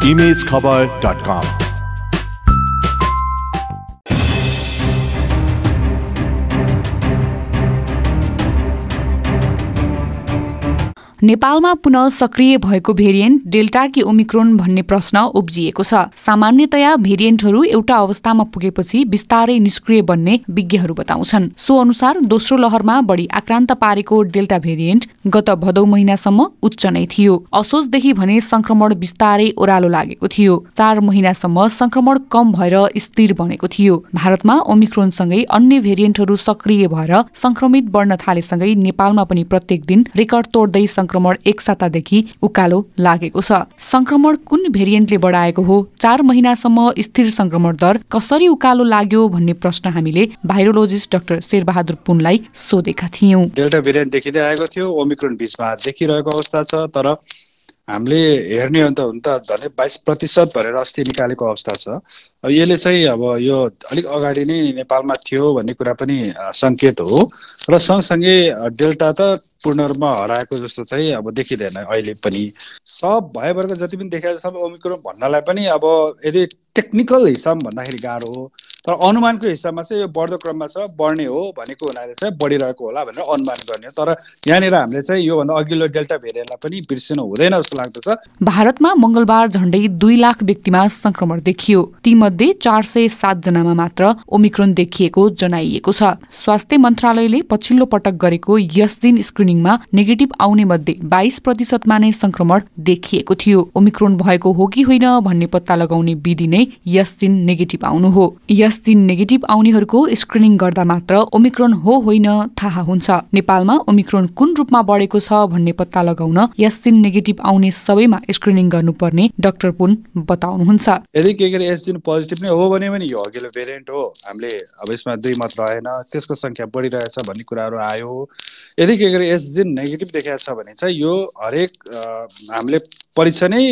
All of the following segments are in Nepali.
ImageKhabar.com। नेपालमा पुनः सक्रिय भएको भेरिएन्ट डेल्टा कि ओमिक्रोन भन्ने प्रश्न उब्जिएको छ। सामान्यतया भेरिएन्टहरू एउटा अवस्थामा पुगेपछि बिस्तारै निष्क्रिय बन्ने विज्ञहरू बताउँछन्। सो अनुसार दोस्रो लहरमा बढी आक्रान्त पारेको डेल्टा भेरिएन्ट गत भदौ महिनासम्म उच्च नै थियो। असोजदेखि भने संक्रमण बिस्तारै ओह्रालो लागेको थियो। 4 महिनासम्म संक्रमण कम भएर स्थिर बनेको थियो। भारतमा ओमिक्रोनसँगै अन्य भेरिएन्टहरू सक्रिय भएर संक्रमित बढ्न थालेसँगै नेपालमा पनि प्रत्येक दिन रेकर्ड तोड्दै संक्रमण एक सातादेखि उकालो लागेको छ। संक्रमण कुन भेरिएन्टले बढाएको हो? 4 महिनासम्म स्थिर संक्रमण दर कसरी उकालो लाग्यो भन्ने प्रश्न हामीले भाइरोलोजिस्ट डाक्टर शेरबहादुर पुनलाई सोधेका थियौं। डेल्टा भेरिएन्ट देखिँदै आएको थियो, ओमिक्रोन बीचमा देखिरहेको अवस्था छ, तर हामीले हेर्ने हो भने त झन् 22% भनेर अस्ति निकालेको अवस्था छ। अब यसले चाहिँ अब यो अलिक अगाडि नै नेपालमा थियो भन्ने कुरा पनि संकेत हो र सँगसँगै डेल्टा त पूर्ण रूपमा हराएको जस्तो चाहिँ अब देखिँदैन अहिले पनि। सब भएभरको जति पनि देखाएको सब ओमिक्रोन भन्नलाई पनि अब यदि टेक्निकल हिसाबमा भन्दाखेरि गाह्रो हो, तर अनुमानको हिसाबमा चाहिँ यो बढ्दो क्रममा छ, बढ्ने हो भनेको हुनाले चाहिँ बढिरहेको होला भनेर अनुमान गर्ने हो। तर यहाँनिर हामीले चाहिँ योभन्दा अघिल्लो डेल्टा भेरिएन्टलाई पनि बिर्सिनु हुँदैन जस्तो लाग्दछ। भारतमा मंगलबार झण्डै 2 लाख व्यक्तिमा संक्रमण देखियो। तीमध्ये 407 जनामा मात्र ओमिक्रोन देखिएको जनाइएको छ। स्वास्थ्य मन्त्रालयले पछिल्लो पटक गरेको यस दिन स्क्रिनिङमा नेगेटिभ आउने मध्ये 22% मा नै संक्रमण देखिएको थियो। ओमिक्रोन भएको हो कि होइन भन्ने पत्ता लगाउने विधि नै यस दिन नेगेटिभ आउनु हो। यस दिन नेगेटिभ आउनेहरूको स्क्रिनिङ गर्दा मात्र ओमिक्रोन हो होइन थाहा हुन्छ। नेपालमा ओमिक्रोन कुन रूपमा बढेको छ भन्ने पत्ता लगाउन यस दिन नेगेटिभ आउने सबैमा स्क्रिनिङ गर्नुपर्ने डाक्टर पुन बताउनुहुन्छ। यदि के गरे यस दिन पोजिटिभ नै हो भने पनि यो अघिल्लो भेरिएन्ट हो, हामीले अब यसमा 2 मात्र आएन, त्यसको संख्या बढिरहेछ भन्ने कुराहरू आयो। यदि के गरे यस दिन नेगेटिभ देखाएको छ भने चाहिँ यो हरेक हामीले परीक्षा नै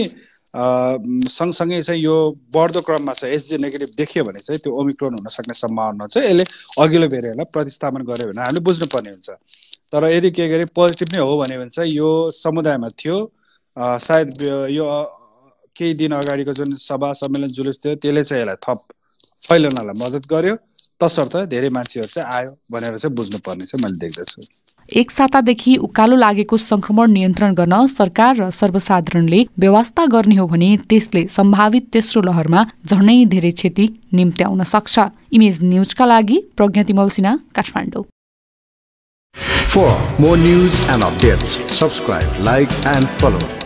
सँगसँगै चाहिँ यो बढ्दो क्रममा छ, एसजी नेगेटिभ देखियो भने चाहिँ त्यो ओमिक्रोन हुन सक्ने सम्भावना चाहिँ यसले अघिल्लो भेरिएन्टलाई प्रतिस्थापन गर्यो भने हामीले बुझ्नुपर्ने हुन्छ। तर यदि के गरे पोजिटिभ नै हो भने चाहिँ यो समुदायमा थियो, सायद यो केही दिन अगाडिको जुन सभा सम्मेलन जुलुस थियो त्यसले चाहिँ यसलाई थप फैलनलाई मद्दत गर्यो, तसर्थ धेरै मान्छेहरू चाहिँ आयो भनेर चाहिँ बुझ्नुपर्ने चाहिँ मैले देख्दछु। एक सातादेखि उकालो लागेको संक्रमण नियन्त्रण गर्न सरकार र सर्वसाधारणले व्यवस्था गर्ने हो भने त्यसले सम्भावित तेस्रो लहरमा झनै धेरै क्षति निम्त्याउन सक्छ। इमेज न्यूजका लागि प्रज्ञा तिमल Sinha, Kathmandu. For more news and updates, subscribe, like and follow